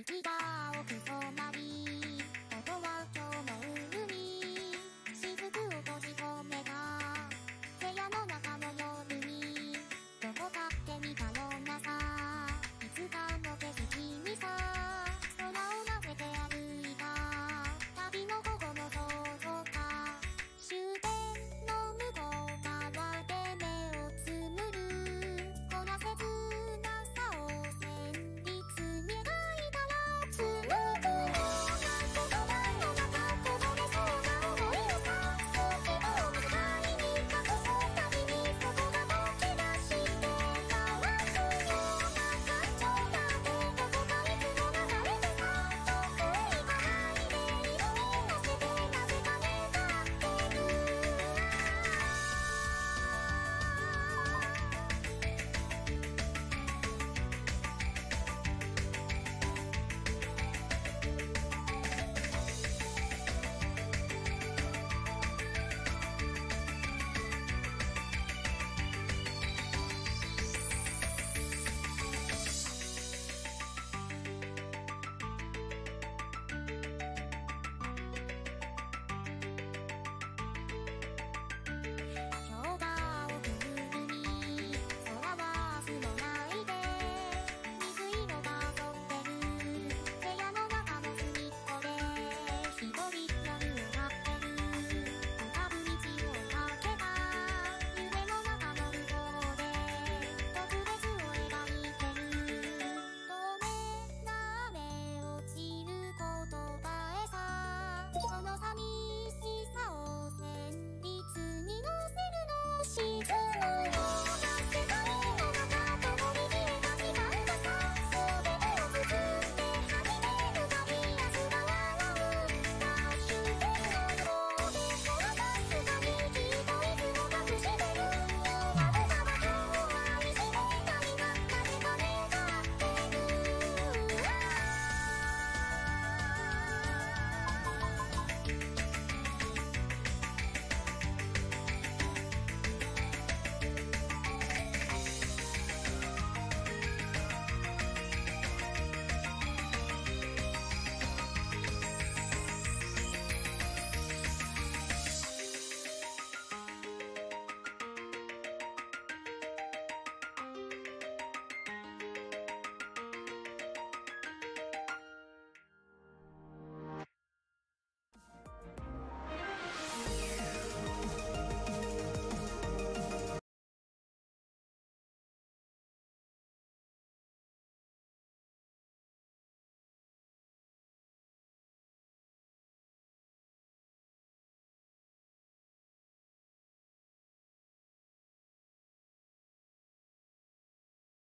息が奥染まり、音は今日の海、雫を閉じ込めた部屋の中の夜に、どこかって見たようなさ、いつかの景色にさ、空をなめて歩いた旅の午後の想像か、終点の向こう側で目をつむる、こなせずなさを旋律に描いたら、紡ぐような言葉の中こぼれそうな想いをさ、少しを向かいに隠すたびに、そこが溶け出して回すような感情だって、どこかいつも流れてさ、遠くへ行かないで色に乗せてなぜか願ってる。氷河をくぐるに空は明日もないで、水色が飛んでる部屋の中の隅っこで一人夜を待ってる、浮かぶ道をかけた夢の中の向こうで特別を描いてる、透明な雨落ちる言葉へさ、その寂しさを旋律に乗せるの静